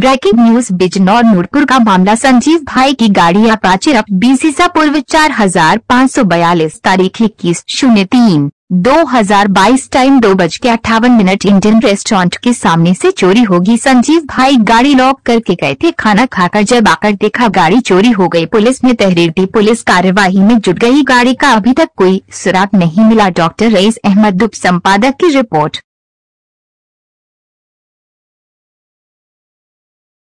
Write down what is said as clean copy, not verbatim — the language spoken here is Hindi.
ब्रेकिंग न्यूज बिजनौर नूरपुर का मामला। संजीव भाई की गाड़ी अपाचे अब बीसीसा पूर्व 4542 तारीख 21/03/2022 टाइम 2:58 इंडियन रेस्टोरेंट के सामने से चोरी होगी। संजीव भाई गाड़ी लॉक करके गए थे। खाना खाकर जब आकर देखा गाड़ी चोरी हो गई। पुलिस ने तहरीर दी। पुलिस कार्यवाही में जुट गई। गाड़ी का अभी तक कोई सुराग नहीं मिला। डॉक्टर रईस अहमद उप संपादक की रिपोर्ट।